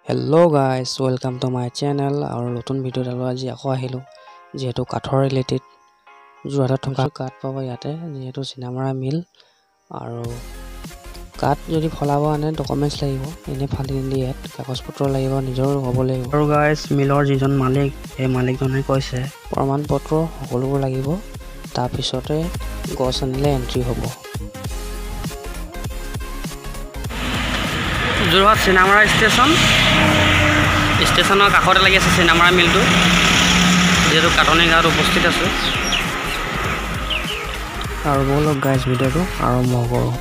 Hello guys, welcome to my channel. Our নতুন video ডালো আজি আকৌ আহিলো যেহেতু কাঠৰ ৰিলেটেড যোৰহাটত থকা কাঠ পাব ইয়াতে যেহেতু চিনামাৰা মিল আৰু কাঠ যদি ফলাব আনে ডকুমেন্টছ লাগিব এনে ফালি নিলে ইয়াত কাগজপত্ৰ লাগিব নিজৰ হ'ব লাগিব আৰু গাইস মিলৰ যিজন মালিক এই মালিকজনে কৈছে প্ৰমাণপত্ৰ সকলোবোৰ লাগিব তাৰ পিছতে গছ আনিলে এন্ট্ৰি হ'ব Jorhat Cinnamara ষ্টেচনৰ কাষতে লাগি আছে চিনামাৰা মিলটো যেটো কাটনি গাঁৱত উপস্থিত আছে আৰু বলক গাইস ভিডিওটো আৰম্ভ কৰোঁ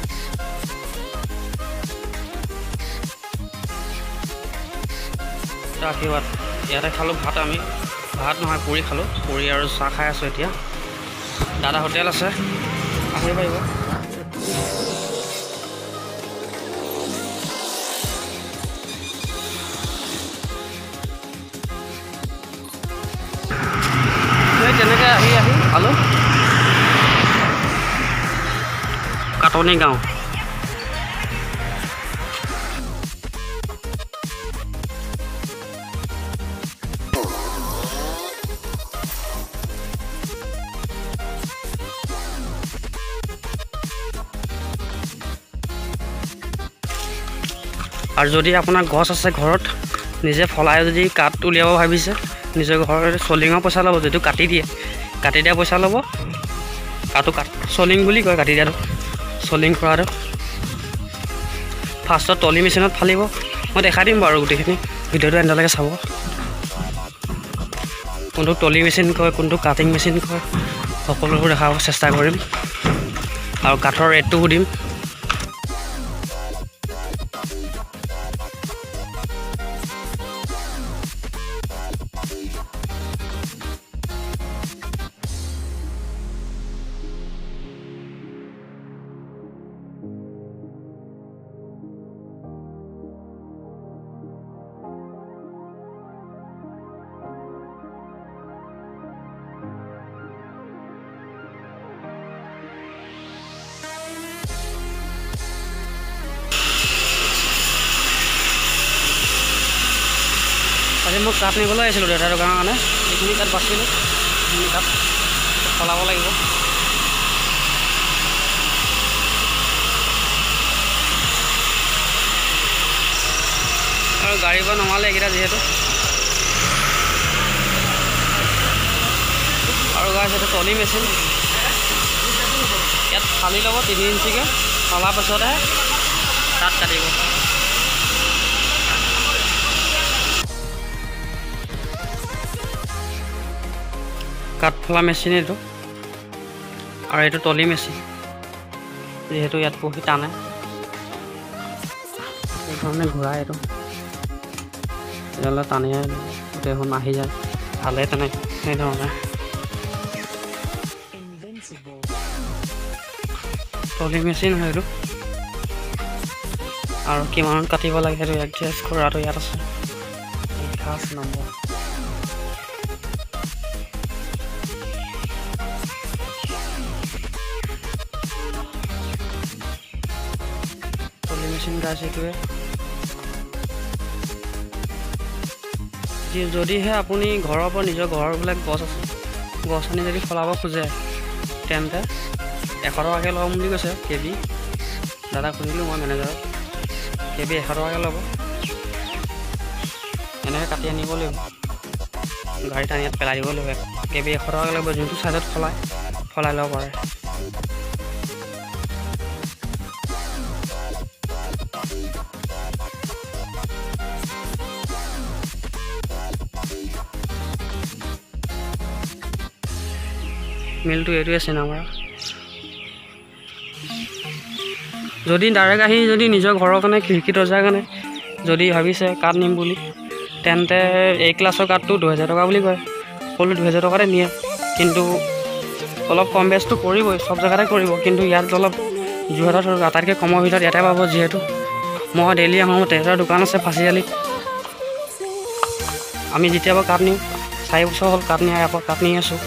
আশীৰ্বাদ ইয়াতে খালো ভাত আমি ভাত নহয় পুৰি খালো পুৰি আৰু চাহ খাই আছো এতিয়া দাদা হোটেল আছে আহিব পাৰিব তেনেকে আহি আলো কাটনি গাঁও আৰু যদি আপোনাৰ গছ আছে ঘৰত নিজে ফলাই যদি কাট উলিয়াব ভাবিছে নিজৰ ঘৰৰ সলিঙৰ পইচা ল'ব যেটো কাটি দিয়া পইচা ল'ব কাটো কাট সলিং বুলি কয় কাটি দিয়াটো সলিং কৰাটো ফাৰ্ষ্টত টলি মেচিনত ফালিব মই দেখাই দিম বাৰু গোটেইখিনি ভিডিওটো এন্ডলৈকে চাব কোনটো টলি মেচিন কয় কোনটো কাটিং মেচিন কয় সকলোবোৰ দেখাব চেষ্টা কৰিম আৰু কাঠৰ ৰেটটো সুধিম আজি মই কাঠ নিবলৈ আহিছিলোঁ দেউতাৰ দোকানৰ কাৰণে এইখিনি কাঠ বাচিলোঁ এইখিনি কাঠ ফলাব লাগিব আৰু গাড়ীৰ পৰা নমালে এইকেইটা যিহেতু আৰু গাইছ এইটো টলি মেচিন ইয়াত ফালি ল'ব 3 ইঞ্চিকৈ ফলাৰ পাছতহে তাত কাটিব কাঠ ফলা মেচিন এইটো আৰু এইটো টলি মেচিন যেহেতু ইয়াত বহি টানে এইধৰণে ঘূৰাই এইটো তেতিয়াহ'লে টানি গোটেইখন আহি যায় ভালে তেনে সেইধৰণে টলি মেচিন হয় এইটো আৰু কিমানত কাটিব লাগে সেইটো এডজাষ্ট কৰাটো ইয়াত আছে 5 নম্বৰ মেচিন গাছ এইটোৱে যদিহে আপুনি ঘৰৰ পৰা নিজৰ ঘৰবিলাক গছ আছে গছ আনি যদি ফলাব খোজে তেন্তে 100 টকাকৈ ল'ম বুলি কৈছে কেবি দাদাক সুধিলোঁ মই মেনেজাৰক কেবি 100 টকাকৈ ল'ব এনেকৈ কাটি আনিব লাগিব গাড়ীত আনি ইয়াত পেলাই দিব লাগিব কেবি 100 টকাকৈ ল'ব যোনটো চাইজত ফলাই ল'ব পাৰে মিলটো এইটোৱে চিনামাৰা যদি ডাইৰেক্ট আহি যদি নিজৰ ঘৰৰ কাৰণে খিৰিকী দৰ্জাৰ কাৰণে যদি ভাবিছে কাঠ নিম বুলি তেন্তে এই ক্লাছৰ কাঠটো 2000 টকা বুলি কয় সকলো 2000 টকাতে নিয়ে কিন্তু অলপ কম বেছটো কৰিবই সব জেগাতে কৰিব কিন্তু ইয়াত অলপ যোৰহাটত আটাইতকৈ কমৰ ভিতৰত ইয়াতে পাব যিহেতু মই ডেইলি আহোঁ তেখেতৰ দোকান আছে ফাঁচিআলিত আমি যেতিয়াবা কাঠ নিওঁ 4 বছৰ হ'ল কাঠ নিয়া আকৌ কাঠ নি আছোঁ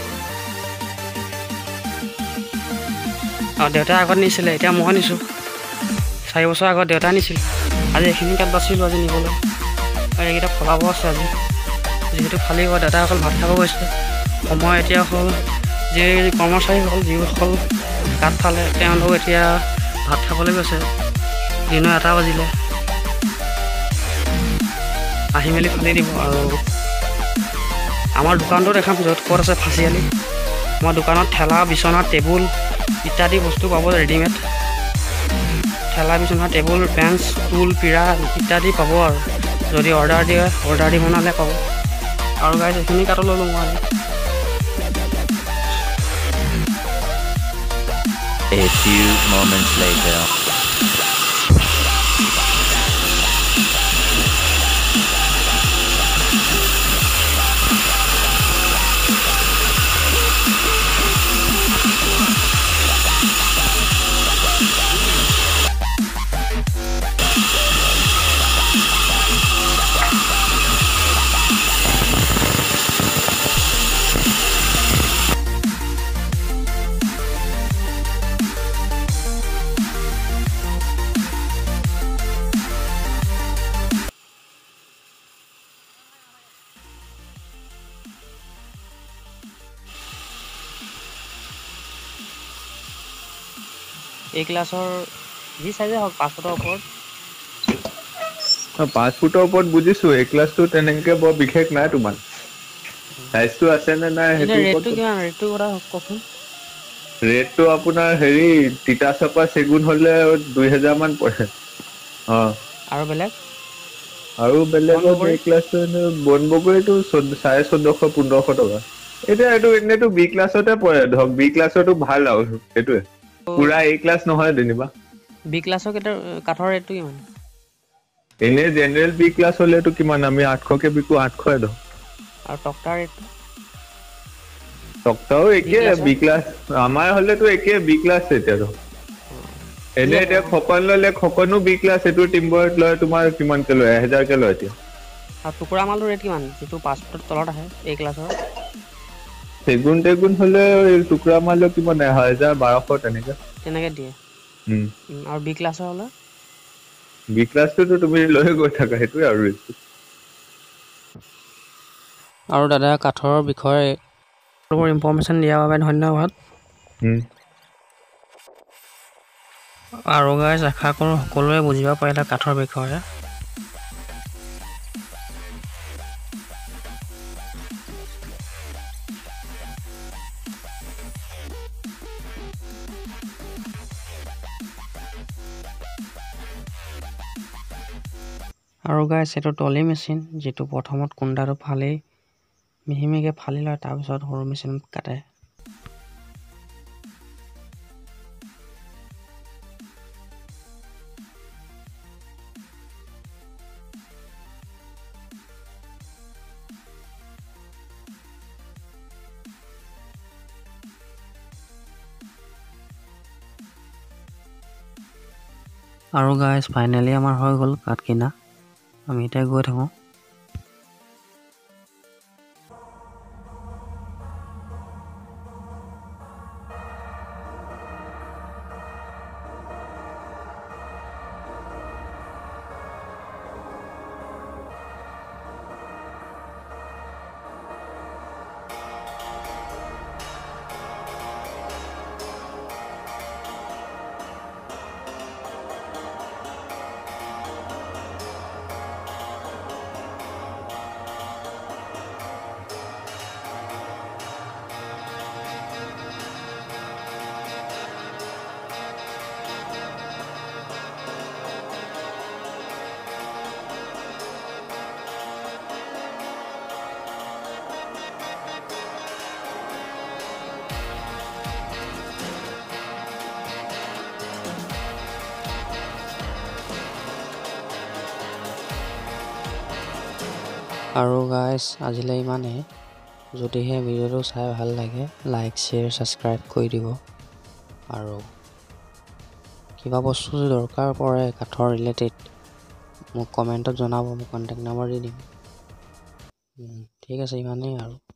আৰু দেউতাই আগত নিছিলে এতিয়া মই নিছোঁ 4 বছৰ আগত দেউতাই নিছিল আজি এইখিনি কাঠ বাচিলোঁ আজি নিবলৈ আৰু এইকেইটা ফলাব আছে আজি যিহেতু খালী হয় দাদাসকল ভাত খাব গৈছে সময় এতিয়া হ'ল যি কৰ্মচাৰী হ'ল যিসকল কাঠ ফালে তেওঁলোক এতিয়া ভাত খাবলৈ গৈছে দিনৰ 1টা বাজিলে আহি মেলি ফালি দিব আৰু আমাৰ দোকানটো দেখাম য'ত ক'ত আছে ফাঁচিআলি আমাৰ দোকানত ঠেলা বিচনা টেবুল ইত্যাদি বস্তু পাব ৰেডিমেড ঠেলা বিচনা টেবুল বেঞ্চ টুল পীৰা ইত্যাদি পাব আৰু যদি অৰ্ডাৰ দি বনালে পাব আৰু গাইজ এইখিনি কাঠ ল'লোঁ মই আজি A few moments later. এই ক্লাছৰ যি চাইজে হওক 5 ফুটৰ ওপৰত 5 ফুটৰ ওপৰত বুজিছো এই ক্লাছটো তেনেকে বৰ বিশেষ নাই তোমাৰ সাইজটো আছে নে নাই কিন্তু হেতু ৰেটটো কিমান ৰেটটো কথা কওকচোন ৰেটটো আপোনাৰ হেৰি তিতাচপা চেগুন হলে 2000 মান পৰে আৰু বেলেগ বেলেগত এই ক্লাছটো বনবগৰীটো 1450-1500 টকা এতিয়া এইটো এনেটো বি ক্লাছতে পৰে ধৰক বি ক্লাছতো ভাল আৰু সেইটোৱে পুৰা এই ক্লাছ নহয় যেনিবা বি ক্লাছৰ কাঠৰ ৰেটটো কিমান এনে জেনেৰেল বি ক্লাছ হলেটো কিমান আমি 800 কে বিকো 800 ধৰ আৰু টক্টাৰ ৰেটটো টক্টাও একে বি ক্লাছ আমাৰ হলেতো একে বি ক্লাছ এতিয়াতো এনে এতিয়া খকন ললে খকনো বি ক্লাছ এটো টিম্বৰত লয় তোমাৰ কিমান কে লয় 1000 কে লয় এতিয়া আৰু টুকুৰা মালটো ৰেট কিমান যেটো 5 ফুটৰ তলত আহে এই ক্লাছৰ চেগুন হলে টুকুৰা মাল কিমান 1000-1200 তেনেকে দিয়ে আৰু বি ক্লাছৰ হলে বি ক্লাছটো তুমি লৈ গৈ থাকা সেইটোৱে আৰু দাদা কাঠৰ বিষয়ে ইনফৰমেশ্যন দিয়াৰ বাবে ধন্যবাদ আৰু গাইজ আশা কৰোঁ সকলোৱে বুজিব পাৰিলে কাঠৰ বিষয়ে আৰু গাইজ এইটো টলি মেচিন যিটো প্ৰথমত কুণ্ডাটো ফালি মিহিমিহিকৈ ফালি লয় তাৰপিছত সৰু মেচিনত কাটে আৰু গাইজ ফাইনেলি আমাৰ হৈ গ'ল কাঠ কিনা আমি এতিয়া গৈ থাকোঁ আৰু গাইজ আজিলৈ ইমানেই যদিহে ভিডিঅ'টো চাই ভাল লাগে লাইক শ্বেয়াৰ ছাবস্ক্ৰাইব কৰি দিব আৰু কিবা বস্তু যদি দৰকাৰ পৰে কাঠৰ ৰিলেটেড মোক কমেণ্টত জনাব মই কণ্টেক্ট নম্বৰ দি দিম ঠিক আছে ইমানেই আৰু